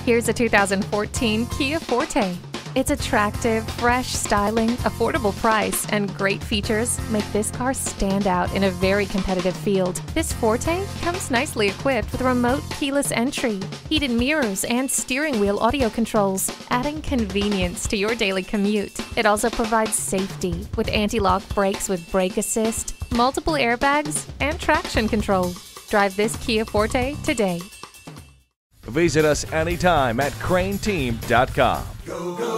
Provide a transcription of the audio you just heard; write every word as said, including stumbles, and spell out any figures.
Here's a two thousand fourteen Kia Forte. Its attractive, fresh styling, affordable price, and great features make this car stand out in a very competitive field. This Forte comes nicely equipped with remote keyless entry, heated mirrors, and steering wheel audio controls, adding convenience to your daily commute. It also provides safety with anti-lock brakes with brake assist, multiple airbags, and traction control. Drive this Kia Forte today. Visit us anytime at crain team dot com. Go, go.